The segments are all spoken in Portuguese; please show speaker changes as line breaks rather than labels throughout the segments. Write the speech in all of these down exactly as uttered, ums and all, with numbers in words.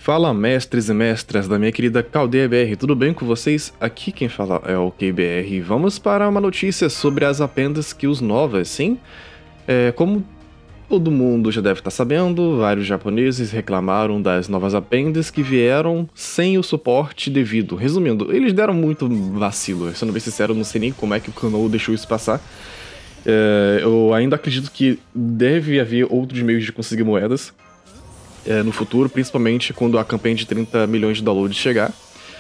Fala, mestres e mestras da minha querida Caldeia B R, tudo bem com vocês? Aqui quem fala é o K B R. Vamos para uma notícia sobre as Append Skills novas, sim? É, como todo mundo já deve estar sabendo, vários japoneses reclamaram das novas Appends que vieram sem o suporte devido. Resumindo, eles deram muito vacilo, sendo bem sincero, não sei nem como é que o Kano deixou isso passar. É, eu ainda acredito que deve haver outros meios de conseguir moedas É, no futuro, principalmente quando a campanha de trinta milhões de downloads chegar.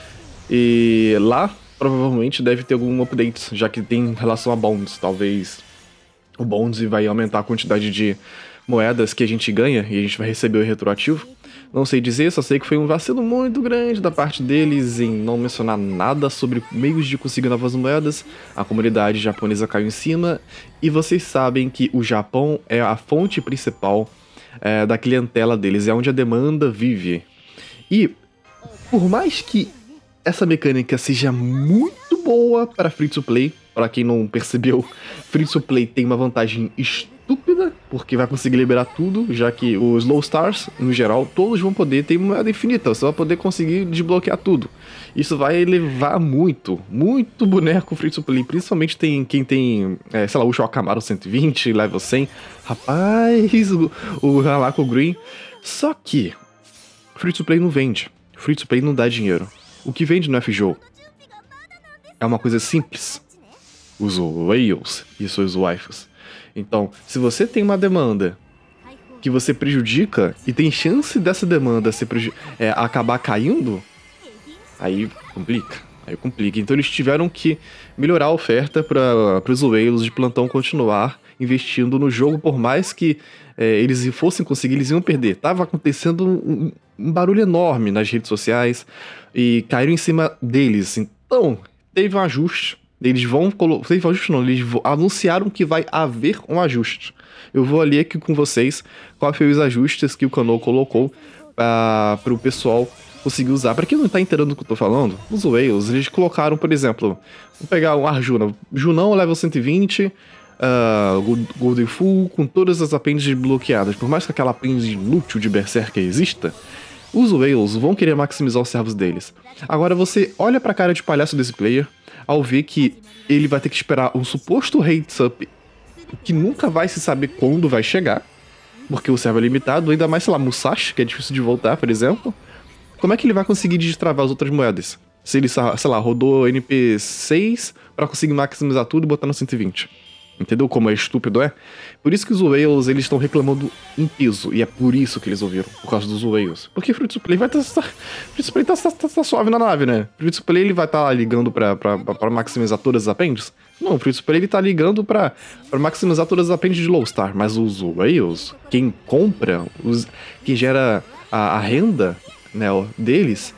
E lá, provavelmente, deve ter algum update, já que tem relação a bonds. Talvez o bonds vai aumentar a quantidade de moedas que a gente ganha e a gente vai receber o retroativo. Não sei dizer, só sei que foi um vacilo muito grande da parte deles em não mencionar nada sobre meios de conseguir novas moedas. A comunidade japonesa caiu em cima e vocês sabem que o Japão é a fonte principal É, da clientela deles, é onde a demanda vive. E, por mais que essa mecânica seja muito boa para free-to-play, para quem não percebeu, free-to-play tem uma vantagem estúpida, porque vai conseguir liberar tudo, já que os Low Stars, no geral, todos vão poder ter moeda infinita, você vai poder conseguir desbloquear tudo. Isso vai elevar muito, muito boneco free-to-play, principalmente tem quem tem, é, sei lá, o Shokamaru cento e vinte, level cem, rapaz, o, o Halako Green. Só que free-to-play não vende, free-to-play não dá dinheiro. O que vende no F G O é uma coisa simples, os whales e suas waifus. Então, se você tem uma demanda que você prejudica e tem chance dessa demanda se é, acabar caindo, aí complica, aí complica. Então eles tiveram que melhorar a oferta para os whales de plantão continuar investindo no jogo, por mais que é, eles fossem conseguir, eles iam perder. Tava acontecendo um, um barulho enorme nas redes sociais e caíram em cima deles. Então, teve um ajuste. Eles vão colocar. Teve um ajuste, não. Eles anunciaram que vai haver um ajuste. Eu vou ali aqui com vocês qual foi os ajustes que o Kano colocou para o pessoal conseguir usar. Para quem não tá entendendo do que eu tô falando, os whales, eles colocaram, por exemplo, vamos pegar um Arjuna. Junão, level cento e vinte. Uh, Golden Full com todas as apêndices bloqueadas. Por mais que aquela apêndice inútil de Berserker exista, os whales vão querer maximizar os servos deles. Agora você olha pra cara de palhaço desse player ao ver que ele vai ter que esperar um suposto rates up que nunca vai se saber quando vai chegar, porque o servo é limitado, ainda mais, sei lá, Musashi, que é difícil de voltar, por exemplo. Como é que ele vai conseguir destravar as outras moedas? Se ele, sei lá, rodou N P seis pra conseguir maximizar tudo e botar no cento e vinte. Entendeu como é estúpido, é? Por isso que os whales, eles estão reclamando em peso. E é por isso que eles ouviram, por causa dos whales. Porque Free to Play vai estar tá, Free to Play tá, tá, tá, tá suave na nave, né? Free to Play ele vai estar tá ligando pra, pra, pra maximizar todas as apêndices? Não, Free to Play ele tá ligando pra, pra maximizar todas as apêndices de Low Star. Mas os whales, quem compra, os, quem gera a, a renda, né, deles,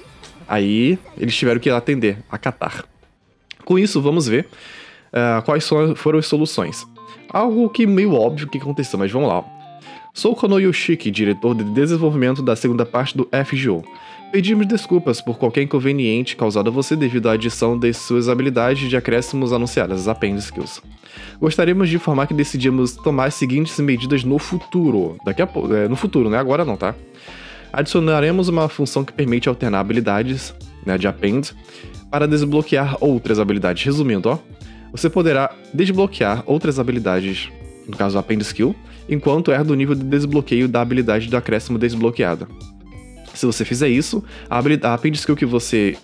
aí eles tiveram que atender, acatar. Com isso, vamos ver Uh, quais so- foram as soluções. Algo que meio óbvio que aconteceu, mas vamos lá. Sou Kono Yoshiki, diretor de desenvolvimento da segunda parte do F G O. Pedimos desculpas por qualquer inconveniente causado a você devido à adição de suas habilidades de acréscimos anunciadas, as Append Skills. Gostaríamos de informar que decidimos tomar as seguintes medidas no futuro. Daqui a pouco, é, no futuro, não é agora não, tá? Adicionaremos uma função que permite alternar habilidades, né, de Append para desbloquear outras habilidades. Resumindo, ó. Você poderá desbloquear outras habilidades, no caso a Append Skill, enquanto erra do nível de desbloqueio da habilidade do acréscimo desbloqueada. Se você fizer isso, a, a Append Skill que você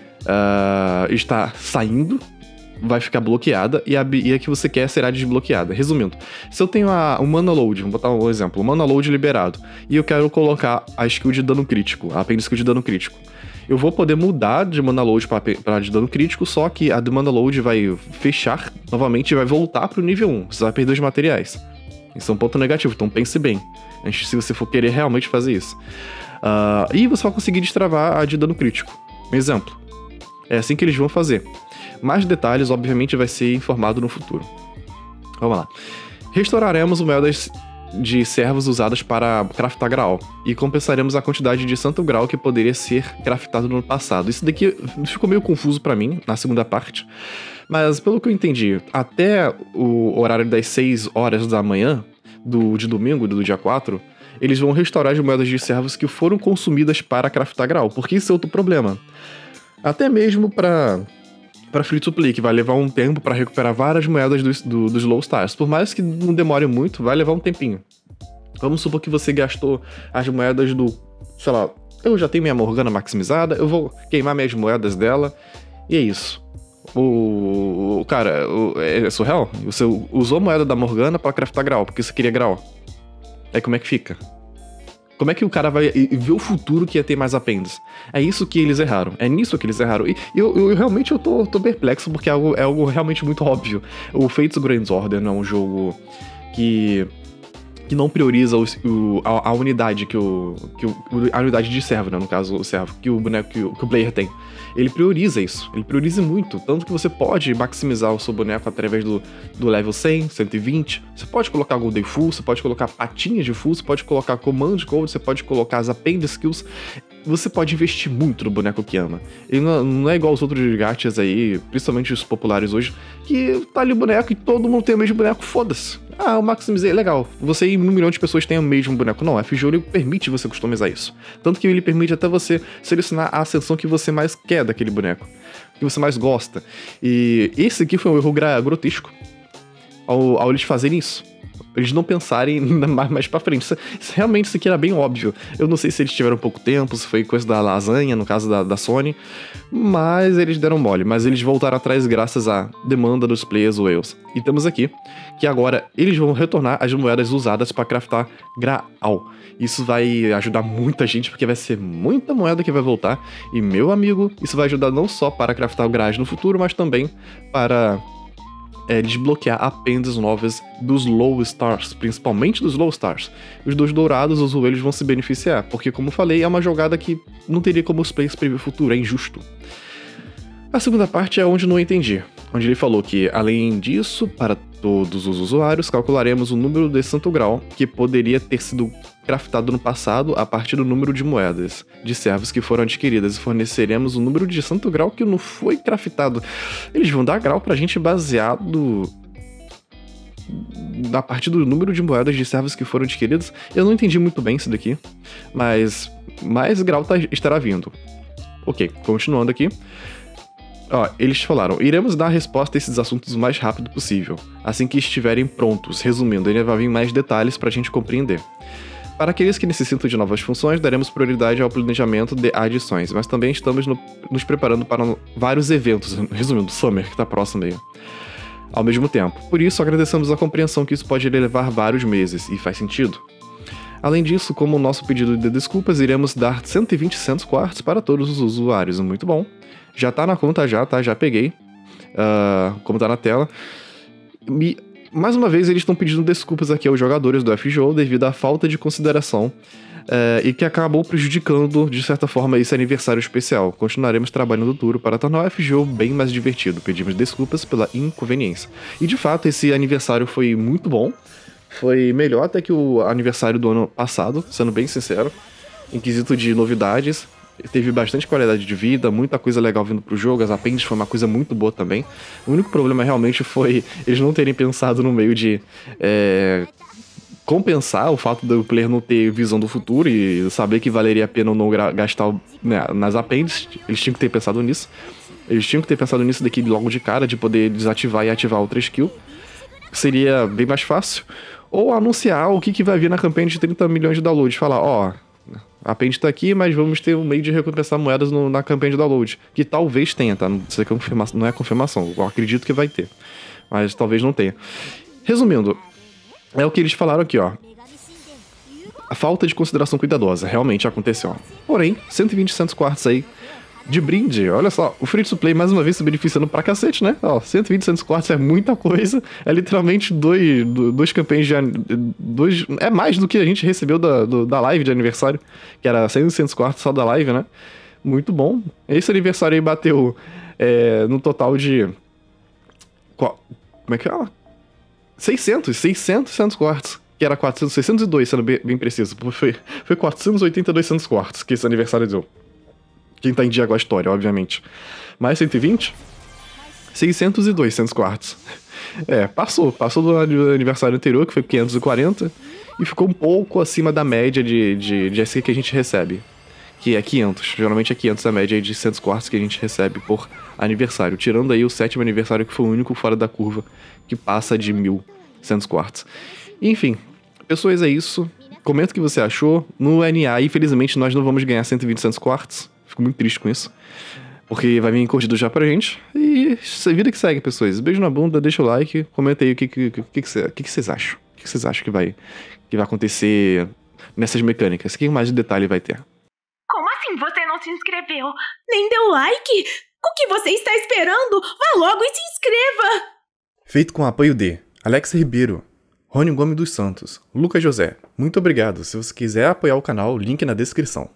uh, está saindo vai ficar bloqueada e a, e a que você quer será desbloqueada. Resumindo, se eu tenho a, o Mana Load, vamos botar um exemplo, o Mana Load liberado, e eu quero colocar a skill de dano crítico, a Append Skill de dano crítico, eu vou poder mudar de Mana Load para de dano crítico, só que a de Mana Load vai fechar novamente e vai voltar pro nível um. Você vai perder os materiais. Isso é um ponto negativo, então pense bem, antes se você for querer realmente fazer isso. Uh, e você vai conseguir destravar a de dano crítico. Um exemplo. É assim que eles vão fazer. Mais detalhes, obviamente, vai ser informado no futuro. Vamos lá. Restauraremos moedas de servos usadas para craftar grau, e compensaremos a quantidade de santo grau que poderia ser craftado no passado. Isso daqui ficou meio confuso pra mim, na segunda parte, mas pelo que eu entendi, até o horário das seis horas da manhã, do, de domingo, do dia quatro, eles vão restaurar as moedas de servos que foram consumidas para craftar grau, porque isso é outro problema. Até mesmo para para free to play, que vai levar um tempo para recuperar várias moedas dos, do, dos low stars. Por mais que não demore muito, vai levar um tempinho. Vamos supor que você gastou as moedas do, sei lá, eu já tenho minha Morgana maximizada, eu vou queimar minhas moedas dela, e é isso. O, o cara, o, é surreal. Você usou a moeda da Morgana para craftar grau, porque você queria grau. Aí como é que fica? Como é que o cara vai ver o futuro que ia ter mais apêndices? É isso que eles erraram. É nisso que eles erraram. E eu, eu realmente eu tô, tô perplexo, porque é algo, é algo realmente muito óbvio. O Fates Grand Order não é um jogo que... que não prioriza o, o, a, a unidade que o, que o... a unidade de servo, né? No caso, o servo, que o boneco que o, que o player tem. Ele prioriza isso. Ele prioriza muito. Tanto que você pode maximizar o seu boneco através do, do level cem, cento e vinte. Você pode colocar Golden Full, você pode colocar patinhas de full, você pode colocar Command Gold, você pode colocar as Append Skills. Você pode investir muito no boneco que ama. Ele não, não é igual os outros gachas aí, principalmente os populares hoje, que tá ali o boneco e todo mundo tem o mesmo boneco, foda-se. Ah, eu maximizei, legal. Você e um milhão de pessoas têm o mesmo boneco. Não, a F G O ele permite você customizar isso. Tanto que ele permite até você selecionar a ascensão que você mais quer daquele boneco, que você mais gosta. E esse aqui foi um erro grotesco ao, ao eles fazerem isso. Eles não pensarem mais, mais pra frente. Isso, isso, realmente isso aqui era bem óbvio. Eu não sei se eles tiveram pouco tempo, se foi coisa da lasanha, no caso da, da Sony, mas eles deram mole. Mas eles voltaram atrás graças à demanda dos players whales. E temos aqui que agora eles vão retornar as moedas usadas para craftar Graal. Isso vai ajudar muita gente, porque vai ser muita moeda que vai voltar. E, meu amigo, isso vai ajudar não só para craftar o Graal no futuro, mas também para... É, desbloquear apêndices novas dos Low Stars, principalmente dos Low Stars. Os dos dourados, os Whales vão se beneficiar, porque, como falei, é uma jogada que não teria como os players prever o futuro, é injusto. A segunda parte é onde não entendi, onde ele falou que, além disso, para todos os usuários, calcularemos o número de Santo Grau que poderia ter sido craftado no passado a partir do número de moedas de servos que foram adquiridas e forneceremos o número de Santo Grau que não foi craftado. Eles vão dar grau pra gente baseado a partir do número de moedas de servos que foram adquiridas. Eu não entendi muito bem isso daqui, mas mais grau tá, estará vindo. Ok, continuando aqui. Ó, eles falaram, iremos dar resposta a esses assuntos o mais rápido possível, assim que estiverem prontos. Resumindo, ainda vai vir mais detalhes pra gente compreender. Para aqueles que necessitam de novas funções, daremos prioridade ao planejamento de adições, mas também estamos no, nos preparando para vários eventos, resumindo, Summer, que tá próximo aí, ao mesmo tempo. Por isso, agradecemos a compreensão que isso pode levar vários meses, e faz sentido. Além disso, como o nosso pedido de desculpas, iremos dar cento e vinte Santos Quartz para todos os usuários, muito bom. Já tá na conta já, tá? Já peguei, uh, como tá na tela. E... mais uma vez, eles estão pedindo desculpas aqui aos jogadores do F G O devido à falta de consideração é, e que acabou prejudicando, de certa forma, esse aniversário especial. Continuaremos trabalhando duro para tornar o F G O bem mais divertido. Pedimos desculpas pela inconveniência. E, de fato, esse aniversário foi muito bom. Foi melhor até que o aniversário do ano passado, sendo bem sincero, em quesito de novidades. Teve bastante qualidade de vida, muita coisa legal vindo pro jogo, as apêndices foi uma coisa muito boa também. O único problema realmente foi eles não terem pensado no meio de é, compensar o fato do player não ter visão do futuro e saber que valeria a pena não gastar, né, nas apêndices. Eles tinham que ter pensado nisso. Eles tinham que ter pensado nisso daqui logo de cara, de poder desativar e ativar outra skill. Seria bem mais fácil. Ou anunciar o que, que vai vir na campanha de trinta milhões de downloads. Falar, ó... a apêndice tá aqui, mas vamos ter um meio de recompensar moedas no, na campanha de download. Que talvez tenha, tá? Não, sei que é confirmação, não é confirmação. Eu acredito que vai ter. Mas talvez não tenha. Resumindo, é o que eles falaram aqui, ó. A falta de consideração cuidadosa. Realmente aconteceu. Porém, cento e vinte Santos Quartz aí de brinde. Olha só, o Free to Play mais uma vez se beneficiando pra cacete, né? Ó, cento e vinte Santos Quartz é muita coisa. É literalmente dois, dois campanhas de... Dois, é mais do que a gente recebeu da, do, da live de aniversário, que era cem Santos Quartz só da live, né? Muito bom. Esse aniversário aí bateu é, no total de... Qual, como é que é? seiscentos, seiscentos Santos Quartz. Que era quatrocentos, seiscentos e dois, sendo bem, bem preciso. Foi, foi quatrocentos e oitenta e dois Santos Quartz que esse aniversário deu. Quem tá em dia com a história, obviamente. Mais cento e vinte? seiscentos e dois Santos Quartz. É, passou. Passou do aniversário anterior, que foi quinhentos e quarenta. e ficou um pouco acima da média de, de, de S Q que a gente recebe, que é quinhentos. Geralmente é quinhentos a média de cem quartos que a gente recebe por aniversário, tirando aí o sétimo aniversário, que foi o único fora da curva que passa de mil cem quartos. Enfim, pessoas, é isso. Comenta o que você achou. No N A, infelizmente, nós não vamos ganhar cento e vinte cem quartos. Fico muito triste com isso, porque vai vir encurtido já pra gente. E vida que segue, pessoas. Beijo na bunda, deixa o like, comenta aí o que, que, que, que, que, que vocês acham. O que vocês acham que vai, que vai acontecer nessas mecânicas? O que mais de detalhe vai ter?
Como assim você não se inscreveu? Nem deu like? O que você está esperando? Vá logo e se inscreva!
Feito com o apoio de Alex Ribeiro, Rony Gomes dos Santos, Lucas José. Muito obrigado. Se você quiser apoiar o canal, link na descrição.